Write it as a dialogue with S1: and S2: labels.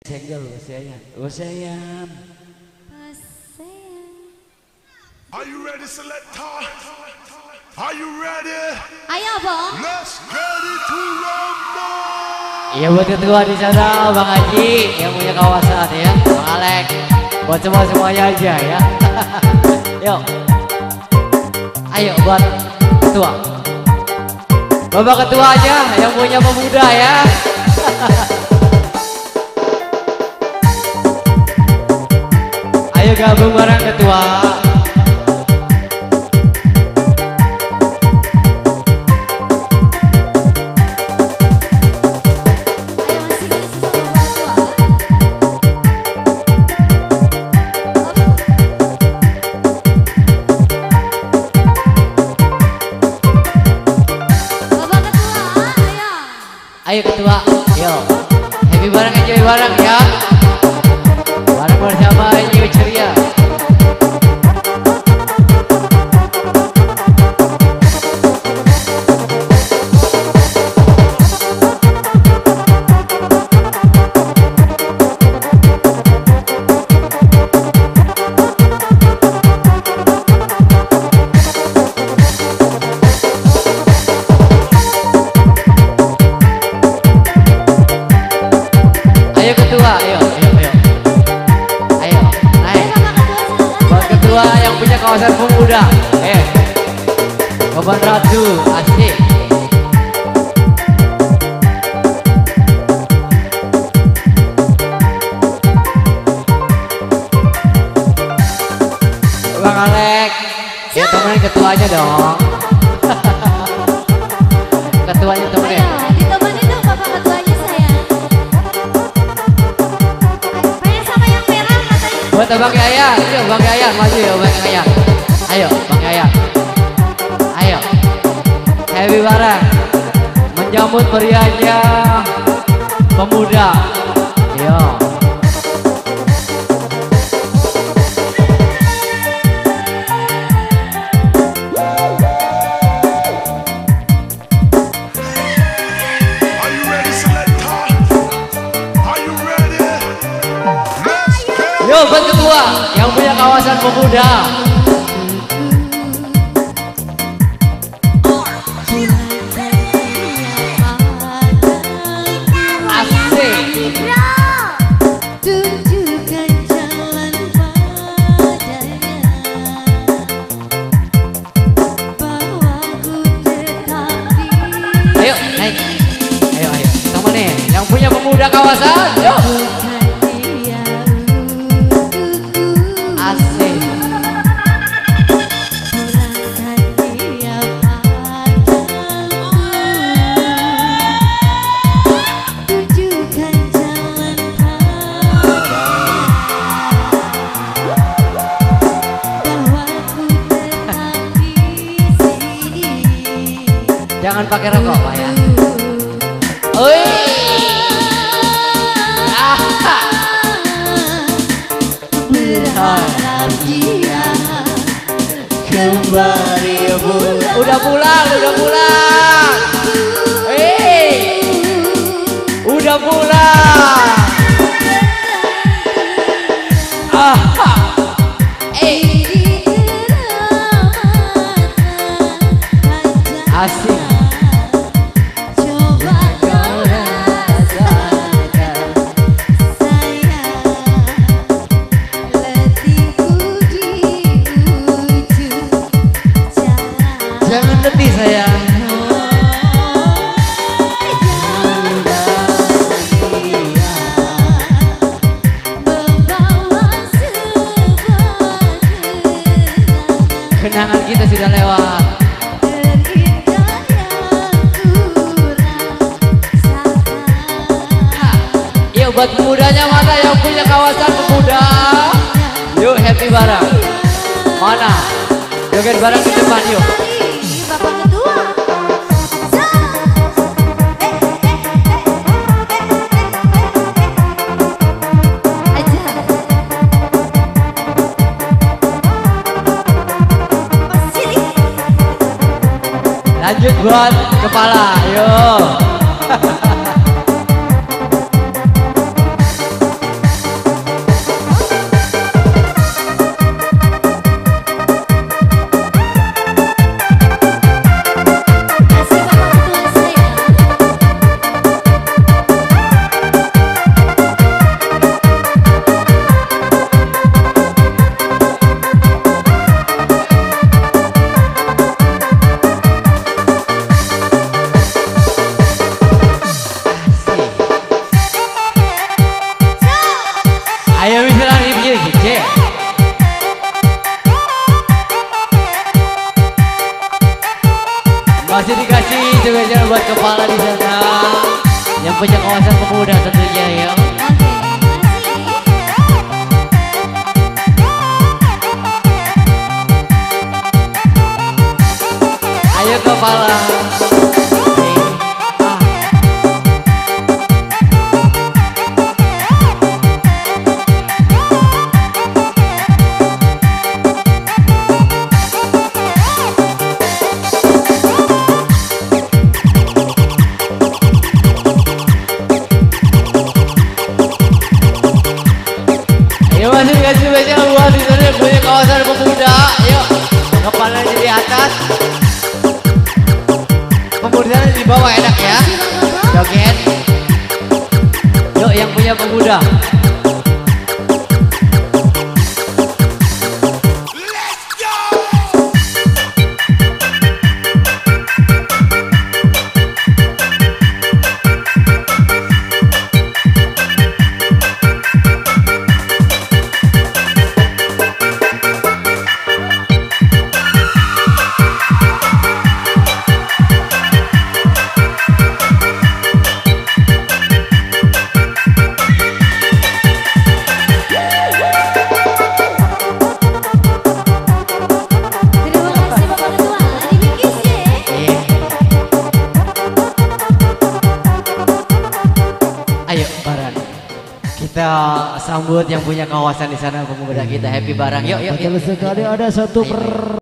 S1: Senggol sayang. Oh sayang.
S2: Are you ready, Selector? Are you ready?
S3: Ayo, Bang.
S2: Let's ready to rumble.
S1: Iya buat ketua di sana, Bang Haji yang punya kawasan ya, Bang Alek. Buat semuanya aja ya. Yuk. Ayo buat ketua. Bapak ketuanya yang punya pemuda ya. Ayo gabung bareng ketua. Ayo ketua, yuk happy bareng, enjoy bareng ya. Bareng bersama New Ceria. Ayo ketua, ayo naik. Buat ketua yang punya kawasan pemuda, Kawan Ratu, asik. Bang Alek, ya temenin ketuanya dong. Ketuanya temenin.
S3: Ditemenin dong bapak ketuanya sayang. Pengen sama yang merah katanya.
S1: Buat Bang Yayan, yuk Bang Yayan maju ya Bang Yayan. Ayo Bang Yayan. Ayo. Happy bareng. Menjemput meriahnya pemuda. Yo.
S2: Are you ready, Selector? Are you ready? Let's go.
S1: Yo buat ketua yang punya kawasan pemuda. Asik.
S3: Tunjukkan jalan padanya bahwa ku tetap di
S1: Ayo naik. Ayo temenin yang punya pemuda kawasan. Yuk.
S3: dia untukku.
S1: Asik.
S3: Pulangkan dia padamu. Tunjukkan jalan bahwa ku tetap di sini.
S1: Jangan pakai rokok Pak ya. Oi.
S3: Berharap dia
S1: Kembali pulang. Udah pulang. Udah pulang. Asik.
S3: Coba kau rasakan sayang, letihku di ujung jalan.
S1: Jangan letih sayang.
S3: Membawa sebuah
S1: Kenangan kita sudah lewat.
S3: terindah yang ku rasakan.
S1: Yuk buat pemudanya mana yang punya kawasan pemuda. Yuk happy bareng. Mana? Joget bareng di depan yuk.
S3: Bapak ketua.
S1: Lanjut buat kepala, yuk. Ayo bisa di pinggir kece. Masih dikasih juga jangan buat kepala di sana yang punya kawasan pemuda tentunya ya.
S3: Oke, makasih.
S1: Ayo kepala. Ayo masih dikasih spesial buat di sana yang punya kawasan pemuda. Ayo kepalanya di atas. Pemuda di bawah enak ya. Joget. Yuk yang punya pemuda.
S2: Let's go!
S3: Terima kasih Bapak Ketua. Dibingkis ya.
S1: Iya. Ayo bareng. Kita sambut yang punya kawasan di sana pemuda kita happy bareng. Yuk yuk.
S4: Betul sekali ada satu